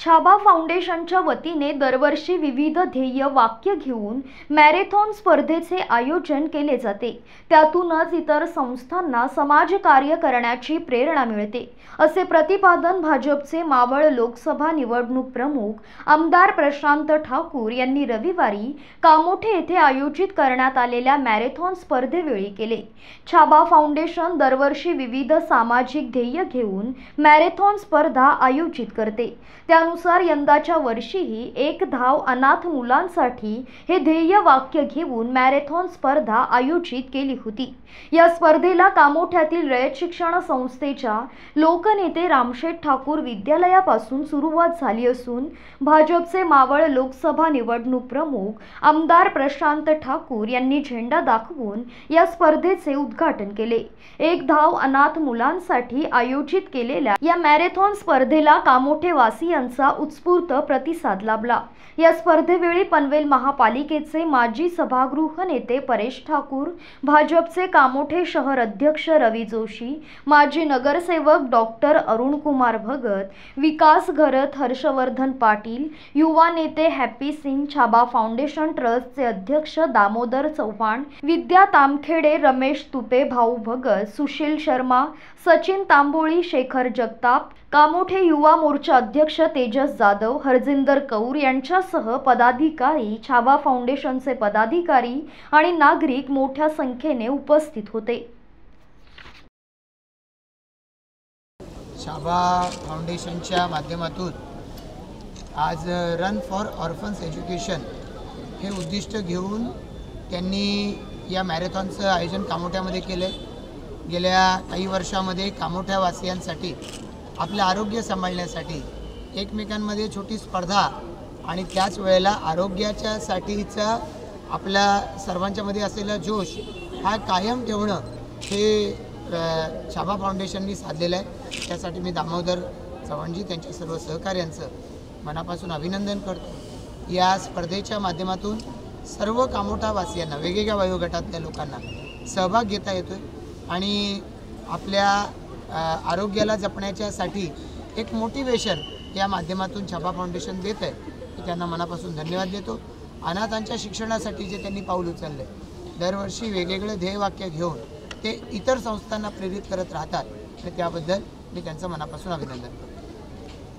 छाबा फाउंडेशनच्या वतीने दरवर्षी विविध ध्येय वाक्य घेऊन मॅरेथॉन स्पर्धेचे आयोजन केले जाते। त्यातूनच इतर संस्थांना समाजकार्य करण्याची प्रेरणा मिळते, असे प्रतिपादन भाजपचे मावळ लोकसभा निवडणूक प्रमुख आमदार प्रशांत ठाकूर यांनी रविवारी कामोठे येथे आयोजित करण्यात आलेल्या मॅरेथॉन स्पर्धेवेळी केले। छाबा फाउंडेशन दरवर्षी विविध सामाजिक ध्येय घेऊन मॅरेथॉन स्पर्धा आयोजित करते। त्यानुसार यंदाच्या वर्षीही एक धाव अनाथ मुलांसाठी हे ध्येय वाक्य घेऊन मॅरेथॉन स्पर्धा आयोजित केली होती। या स्पर्धेला कामोठ्यातील रयत शिक्षण संस्थेच्या लोकनेते रामशेठ ठाकूर विद्यालयापासून सुरुवात झाली असून भाजपचे मावळ लोकसभा निवडणूक प्रमुख आमदार प्रशांत ठाकूर यांनी झेंडा दाखवून या स्पर्धेचे उद्घाटन केले। एक धाव अनाथ मुलांसाठी आयोजित केलेल्या या मॅरेथॉन स्पर्धेला कामोठे वासियांचा उत्स्फूर्त प्रतिसाद लाभला। या स्पर्धेवेळी पनवेल महापालिकेचे माजी सभागृह नेते परेश ठाकूर, भाजपचे कामोठे शहर अध्यक्ष रवी जोशी, माजी नगरसेवक डॉक्टर अरुण कुमार भगत, विकास घरत हर्षवर्धन पाटील, युवा नेते हॅपी सिंग, छाबा फाउंडेशन ट्रस्टचे अध्यक्ष दामोदर चव्हाण, विद्या तामखेडे, रमेश तुपे, भाऊ भगत, सुशील शर्मा, सचिन तांबोळी, शेखर जगताप, कामोठे युवा मोर्चा अध्यक्ष तेजस जाधव, हरजिंदर कौर यांच्यासह पदाधिकारी, छाबा फाउंडेशनचे पदाधिकारी आणि नागरिक मोठ्या संख्येने उपस्थित होते। छाबा फाउंडेशनच्या माध्यमातून आज रन फॉर ऑर्फन्स एज्युकेशन हे उद्दिष्ट घेऊन त्यांनी या मॅरेथॉनचं आयोजन कामोठ्यामध्ये केले। गेल्या काही वर्षामध्ये कामोठ्या वासियांसाठी आपलं आरोग्य सांभाळण्यासाठी एकमेकांमध्ये छोटी स्पर्धा आणि त्याच वेळेला आरोग्याच्यासाठीचा आपल्या सर्वांच्यामध्ये असलेला जोश हा कायम ठेवणं हे छाबा फाउंडेशननी साधलेलं आहे। त्यासाठी मी दामोदर चव्हाणजी त्यांच्या सर्व सहकार्यांचं मनापासून अभिनंदन करतो। या स्पर्धेच्या माध्यमातून सर्व कामोठावासियांना वेगवेगळ्या वयोगटातल्या लोकांना सहभाग घेता येतोय आणि आपल्या आरोग्याला जपण्याच्यासाठी एक मोटिवेशन या माध्यमातून छाबा फाउंडेशन देत आहे। मी त्यांना मनापासून धन्यवाद देतो। अनाथांच्या शिक्षणासाठी जे त्यांनी पाऊल उचलले, दरवर्षी वेगवेगळे ध्येयवाक्य घेऊन ते इतर संस्थांना प्रेरित करत राहतात, त्याबद्दल मी त्यांचं मनापासून अभिनंदन करतो।